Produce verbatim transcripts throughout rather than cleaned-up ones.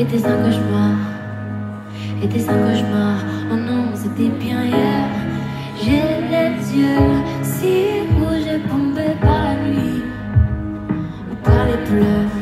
Était un cauchemar, était un cauchemar. Oh non, c'était bien hier. J'ai les yeux si rouges et bombés par la nuit ou par les pleurs.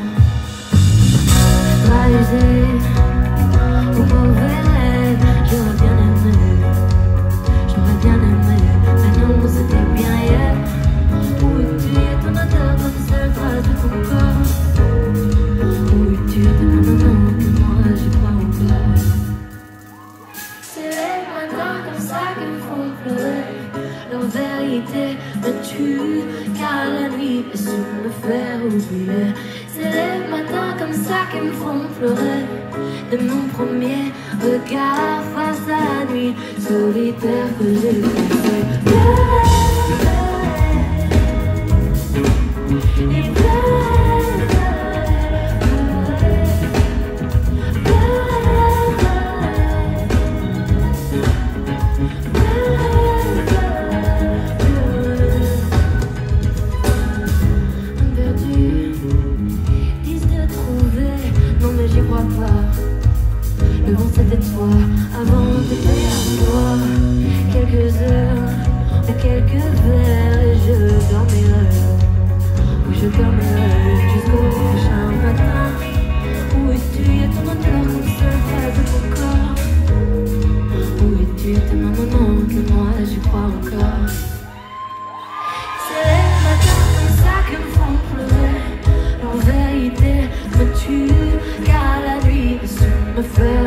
Paralysé au mauvais rêve, j'aurais bien aimé, j'aurais bien aimé. Mais non, c'était bien hier. Où es-tu et ton odeur comme seule trace de ton corps? Où es-tu et ton maman que moi j'y crois encore? C'est les matins comme ça qui me font pleurer. Leur vérité me tue, car la nuit est sur me faire oublier. C'est les matins comme ça qui me font pleurer. De mon premier regard face à la nuit solitaire que j'ai fait pleurer, et pleurer, le vent c'était toi, avant de perdre toi. Quelques heures, ou quelques verres, et je dormirai, oui je dormirai jusqu'au prochain matin. Où es-tu et ton odeur comme seule trace de ton corps? Où es-tu et ta maman que moi j'y crois encore? C'est les matins comme ça qui me font pleurer. Leur vérité me tue, car la nuit me fait